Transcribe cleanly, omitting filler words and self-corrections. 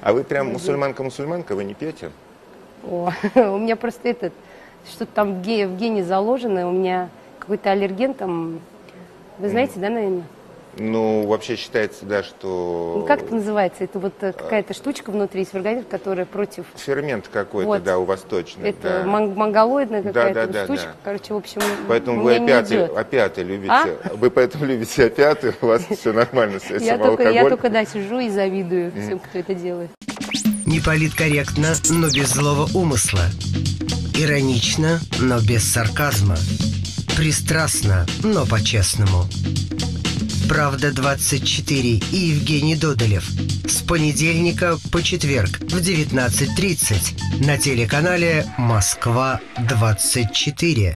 А вы прям мусульманка-мусульманка, вы не пьете? О, у меня просто что-то там в гене заложено, у меня какой-то аллерген там, вы знаете, да, наверное? Ну, вообще считается, да, что... Ну, как это называется? Это вот какая-то штучка внутри есть в организме, которая против... Фермент какой-то, вот. да, у вас точно. Это да. монголоидная какая-то да, штучка. да. Короче, в общем, поэтому мне вы не идет. опяты любите. А? Вы поэтому любите опяты, у вас все нормально с этим. Я только, да, сижу и завидую всем, кто это делает. Не политкорректно, но без злого умысла. Иронично, но без сарказма. Пристрастно, но по-честному. «Правда-24» и Евгений Додолев. С понедельника по четверг в 19:30 на телеканале «Москва-24».